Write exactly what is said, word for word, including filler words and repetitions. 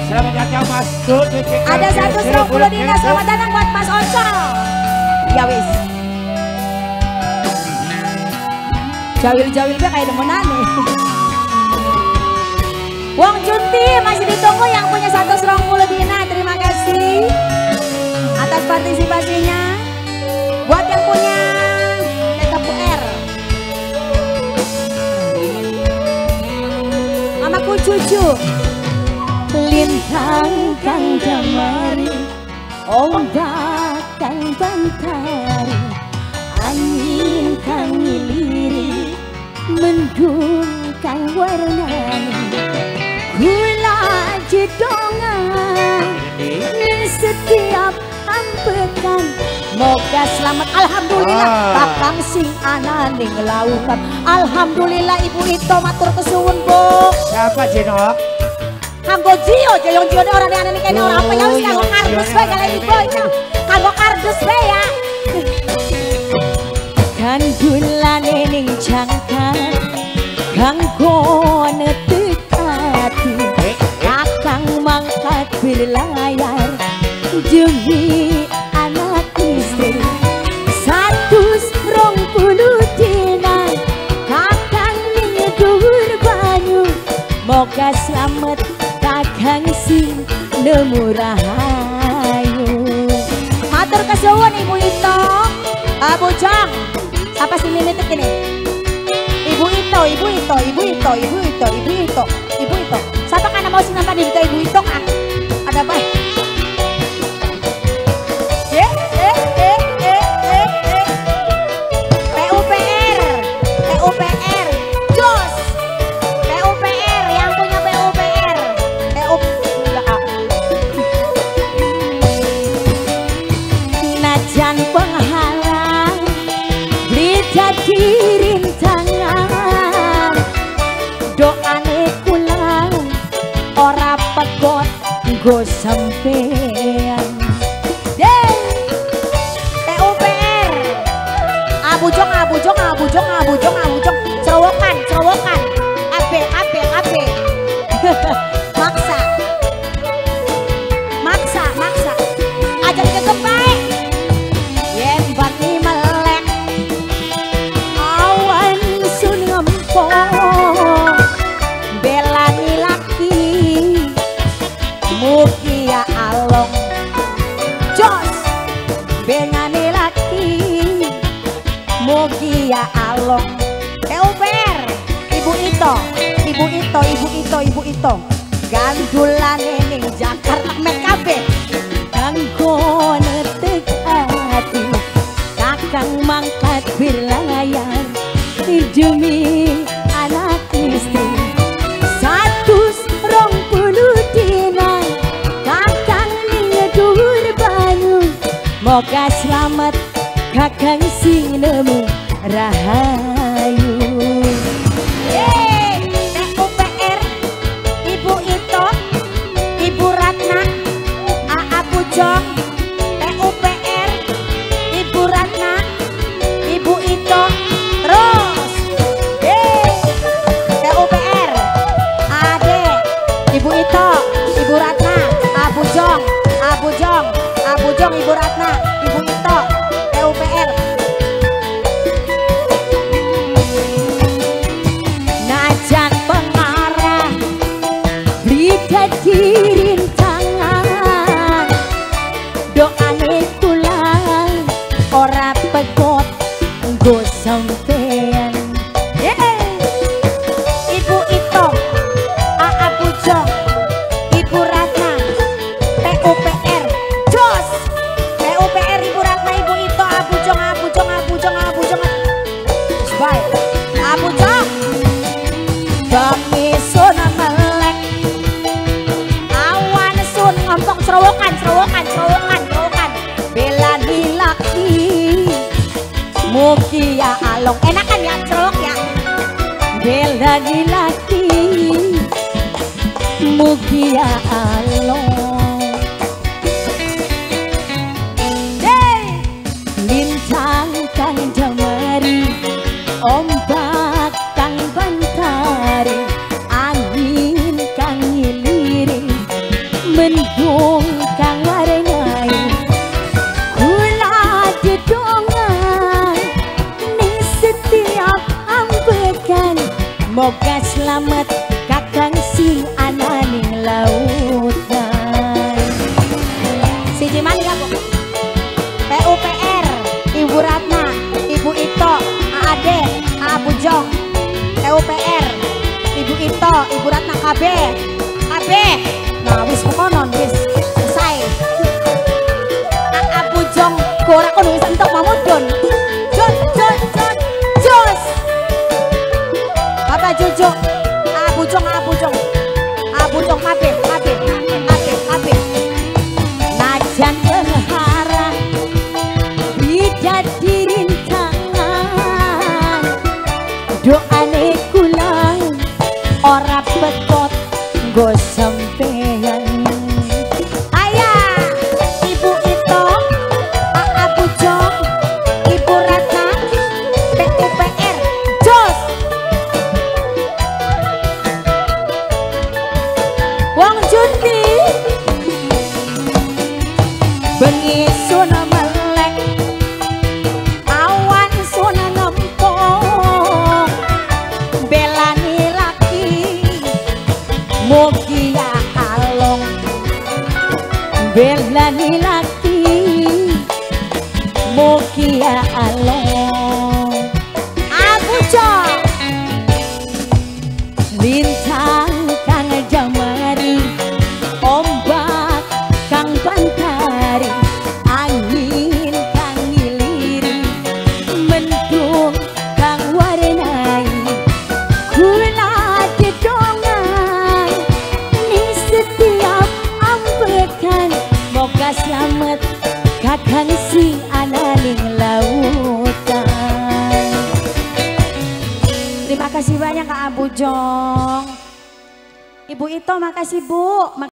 Selamat datang Mas. Ada satu serong puluh dina, selamat datang buat Mas Onco. Ya wis. Jawil-jawil gue kayak demenan nih. Wong Junti masih ditunggu yang punya satu serong puluh dina. Terima kasih atas partisipasinya. Buat yang punya T K R mamaku cucu. Lintang kang damari, ombak kang bantari, angin kang ngiliri, mendung kang warnani, gula jedongan setiap ambekan. Moga selamat, alhamdulillah kakang sing ananing lautan. Alhamdulillah Ibu Ito matur kesuwun Bu. Siapa Jenok? Kanggo Jio, Jio Jio ini orang yang kayaknya orang apa ya wis kanggo kardus bae kalau Ibu Ito. Kanggo kardus bae ya. Kandulane ning jangkar kanggo netekati kakang mangkat berlayar demi anak istri satus rong puluh dina kakang ning dhuwur banyu. Moga selamat kakang sing nemu rahayu. Matur kesuwun Ibu Ito. Abu Jang, apa sih mimitik ini? Ibu Ito, Ibu Ito, Ibu Ito, Ibu Ito, Ibu Ito, Ibu Ito. Siapa kan mau sing nampak di Ibu Ito kah? Ada apa? Eh, eh, eh, eh, eh, eh. P U P R, P U P R, Jos. P U P R yang punya P U P R, P U P R. Najan penghalang, beli jadi rintangan. Doane kulang, ora pegot nggo sampean. P U P R Abujong, abujong, abujong, abujong, abujong. Cerowokan, cerowokan. Abe, abe, abe. Maksa. Maksa, maksa. Ajak gegep bae. Yen bati melek. Awan sun ngempong. Belani laki. Mugia along. Jos. Bengani laki. Mugia along. P U P R Ibu Ito, Ibu Ito, Ibu Ito, Ibu Ito. Gandulane ning Jakarta mek kabeh. Kanggo netek ati. Kakang mangkat berlayar demi anak istri. Satus rong puluh dina kakang ning dhuwur banyu. Moga selamat kakang sing nemu rahayu. Yeay, P U P R Ibu Ito, Ibu Ratna, A A Bujong. P U P R Ibu Ratna, Ibu Ito. Terus yeay, P U P R Ade, Ibu Ito, Ibu Ratna, A Bujong, A Bujong, A Bujong, Ibu Ratna, Ibu Ito. P U P R Najan pengarah beli jadi rintangan. Doane kulang ora pegot nggo sampean. Yeay. Ibu Ito, A A Bujong, Ibu Ratna, P U P R Jos. P U P R Ibu Ratna, Ibu Ito, A Bujong, A Bujong, A Bujong, A Bujong. Bye. A Bujong. Bami sun melek. Awan sun ngempong cerowokan, cerowokan, cerowokan, cerowokan. Belani laki. Mugia along. Enakan ya cerowok ya. Belani laki. Mugia along. Hey! Lintang kang jamari, ombak kang bantari, angin kang ngiliri, mendung kang warenai kula dedongan ning setiap ambekan moga selamat kakang si ananing lautan siji man ya Bu P U P R Ibu Ratna Ibu Ito A A D A A Bujong P U P R Ibu Ito Ibu Ratna K B K B nah wis konon wis selesai A A Bujong ora kono wis entuk mamudun jun jun jun jos Bapak Jojo A A Bujong A A Bujong A A Bujong K B K B K B K B najan penghara bidadi rintangan doane kula ora bekot nggo sampeyan ayah Ibu Ito A A Bujong Ibu Ratna P U P R jos wong Junti bengi suna melek awan suna nempong belani laki mugi ya along belani laki mugi ya along aku cok lintang kang jamari ombak kang pantari angin kang ngiliri mendung kang warenai kula dedongan ning setiap ambekan moga selamat kakang si ananing lautan terima kasih banyak Kak Abujong Ibu Ito makasih Bu.